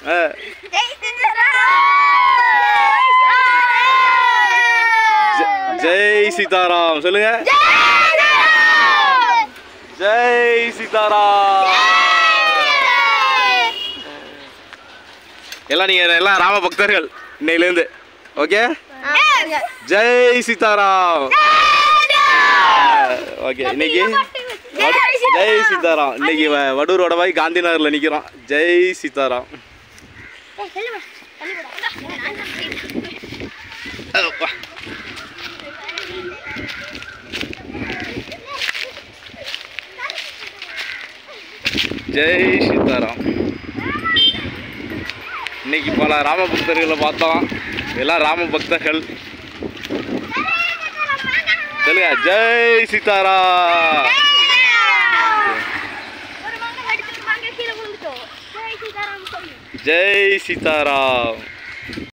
ஜெய் சீதாராம் சொல்லுங்க. ஜெய் சீதாராம். எல்லாம் நீங்க எல்லாம் ராம பக்தர்கள் இன்னையிலேருந்து. ஓகே, ஜெய் சீதாராம். ஓகே, இன்னைக்கு ஜெய் சீதாராம். இன்னைக்கு வடூரோட போய் காந்திநகர்ல நிக்கிறோம். ஜெய் சீதாராம். ஜெய் சீதாராம். இன்னைக்கு பல ராம பக்தர்களை பார்த்தோம். எல்லாம் ராம பக்தர்கள். சொல்லுங்க, ஜெய் சீதாராம். ஜெய் சீதாராம்.